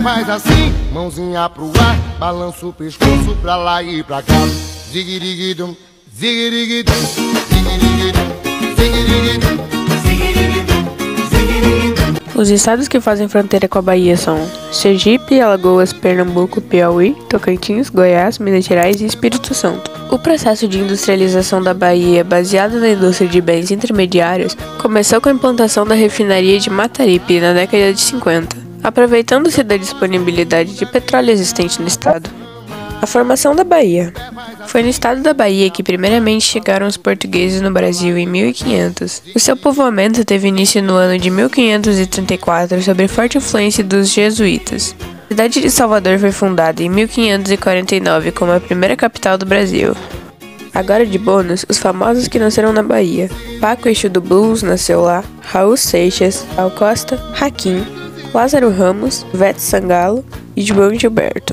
faz assim, mãozinha pro ar, balança o pescoço pra lá e pra cá. Ziguiriguidum, ziguiriguidum, ziguiriguidum, ziguiriguidum, ziguiriguidum, ziguiriguidum. Os estados que fazem fronteira com a Bahia são Sergipe, Alagoas, Pernambuco, Piauí, Tocantins, Goiás, Minas Gerais e Espírito Santo. O processo de industrialização da Bahia, baseado na indústria de bens intermediários, começou com a implantação da refinaria de Mataripe na década de 50, aproveitando-se da disponibilidade de petróleo existente no estado. A formação da Bahia. Foi no estado da Bahia que primeiramente chegaram os portugueses no Brasil em 1500. O seu povoamento teve início no ano de 1534 sob forte influência dos jesuítas. A cidade de Salvador foi fundada em 1549 como a primeira capital do Brasil. Agora de bônus, os famosos que nasceram na Bahia. Paco Exu do Blues nasceu lá, Raul Seixas, Al Costa, Hakim, Lázaro Ramos, Vete Sangalo e João Gilberto.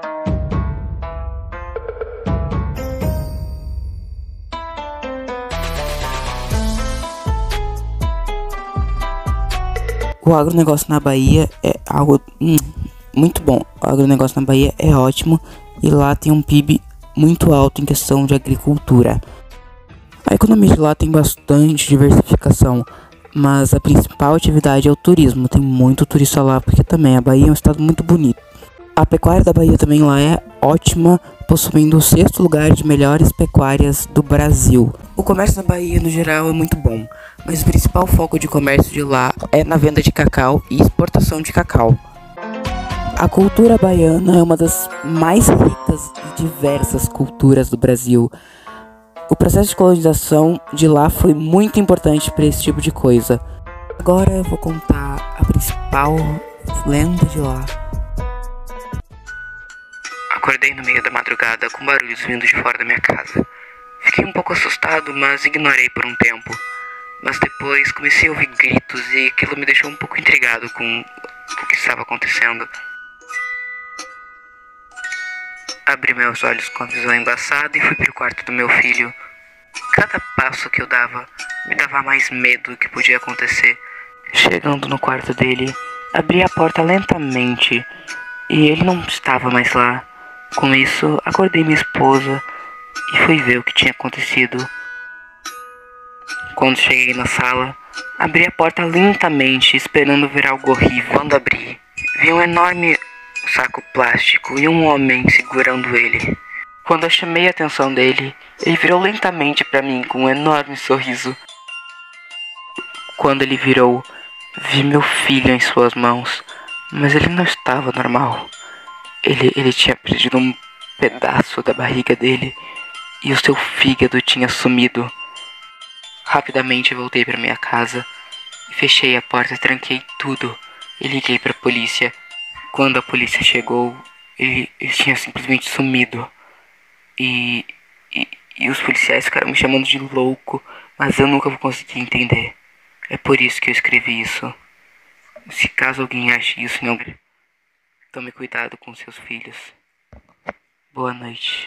O agronegócio na Bahia é algo muito bom. O agronegócio na Bahia é ótimo e lá tem um PIB muito alto em questão de agricultura. A economia de lá tem bastante diversificação, mas a principal atividade é o turismo. Tem muito turista lá porque também a Bahia é um estado muito bonito. A pecuária da Bahia também lá é ótima, possuindo o 6º lugar de melhores pecuárias do Brasil. O comércio na Bahia no geral é muito bom, mas o principal foco de comércio de lá é na venda de cacau e exportação de cacau. A cultura baiana é uma das mais ricas e diversas culturas do Brasil. O processo de colonização de lá foi muito importante para esse tipo de coisa. Agora eu vou contar a principal lenda de lá. Acordei no meio da madrugada com barulhos vindo de fora da minha casa. Fiquei um pouco assustado, mas ignorei por um tempo. Mas depois comecei a ouvir gritos e aquilo me deixou um pouco intrigado com o que estava acontecendo. Abri meus olhos com a visão embaçada e fui para o quarto do meu filho. Cada passo que eu dava me dava mais medo do que podia acontecer. Chegando no quarto dele, abri a porta lentamente e ele não estava mais lá. Com isso, acordei minha esposa e fui ver o que tinha acontecido. Quando cheguei na sala, abri a porta lentamente, esperando ver algo horrível. Quando abri, vi um enorme saco plástico e um homem segurando ele. Quando eu chamei a atenção dele, ele virou lentamente para mim com um enorme sorriso. Quando ele virou, vi meu filho em suas mãos, mas ele não estava normal. Ele tinha perdido um pedaço da barriga dele e o seu fígado tinha sumido. Rapidamente voltei para minha casa e fechei a porta, tranquei tudo e liguei para a polícia. Quando a polícia chegou, ele tinha simplesmente sumido. E os policiais ficaram me chamando de louco, mas eu nunca vou conseguir entender. É por isso que eu escrevi isso. Se caso alguém ache isso em alguém, tome cuidado com seus filhos. Boa noite.